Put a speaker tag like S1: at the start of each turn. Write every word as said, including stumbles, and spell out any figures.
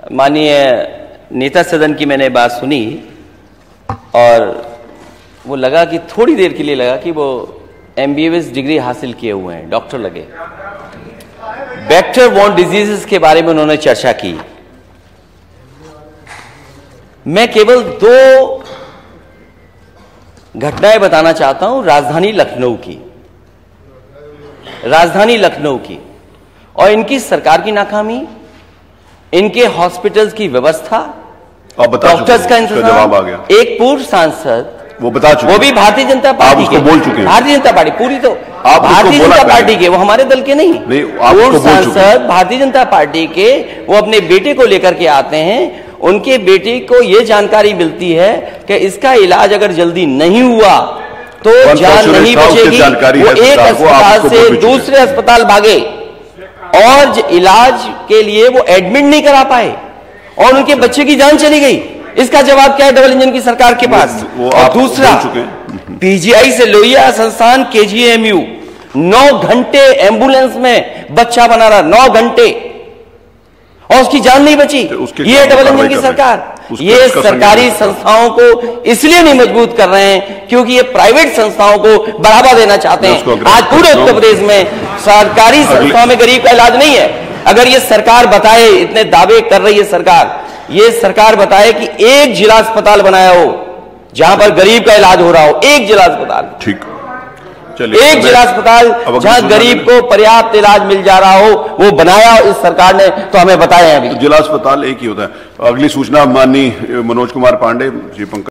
S1: माननीय नेता सदन की मैंने बात सुनी और वो लगा कि थोड़ी देर के लिए लगा कि वो एमबीबीएस डिग्री हासिल किए हुए हैं, डॉक्टर लगे। वेक्टर बॉर्न डिजीजेस के बारे में उन्होंने चर्चा की। मैं केवल दो घटनाएं बताना चाहता हूं राजधानी लखनऊ की राजधानी लखनऊ की और इनकी सरकार की नाकामी, इनके हॉस्पिटल्स की व्यवस्था, डॉक्टर्स का इंतजाम। एक पूर्व सांसद
S2: वो बता चुके,
S1: वो भी भारतीय जनता पार्टी के,
S2: बोल चुके हैं।
S1: भारतीय जनता पार्टी पूरी तो
S2: आप
S1: भारतीय जनता पार्टी के, वो हमारे दल के नहीं,
S2: नहीं
S1: पूर्व सांसद भारतीय जनता पार्टी के, वो अपने बेटे को लेकर के आते हैं। उनके बेटे को यह जानकारी मिलती है कि इसका इलाज अगर जल्दी नहीं हुआ तो जान नहीं बचेगी। वो एक अस्पताल से दूसरे अस्पताल भागे और इलाज के लिए वो एडमिट नहीं करा पाए और उनके बच्चे की जान चली गई। इसका जवाब क्या है डबल इंजन की सरकार के पास? और दूसरा, पीजीआई से लोहिया संस्थान केजीएमयू नौ घंटे एम्बुलेंस में बच्चा बना रहा, नौ घंटे, और उसकी जान नहीं बची। ये डबल इंजन की सरकार। ये सरकारी संस्थाओं को इसलिए नहीं मजबूत कर रहे हैं क्योंकि ये प्राइवेट संस्थाओं को बढ़ावा देना चाहते हैं। आज पूरे उत्तर प्रदेश में सरकारी संस्थाओं में गरीब का इलाज नहीं है। अगर ये सरकार बताए, इतने दावे कर रही है सरकार, ये सरकार बताए कि एक जिला अस्पताल बनाया हो जहां पर गरीब का इलाज हो रहा हो, एक जिला अस्पताल,
S2: ठीक,
S1: एक जिला अस्पताल जहां गरीब को पर्याप्त इलाज मिल जा रहा हो, वो बनाया इस सरकार ने, तो हमें बताएं। अभी
S2: तो जिला अस्पताल एक ही होता है। अगली सूचना माननीय मनोज कुमार पांडे जी। पंकज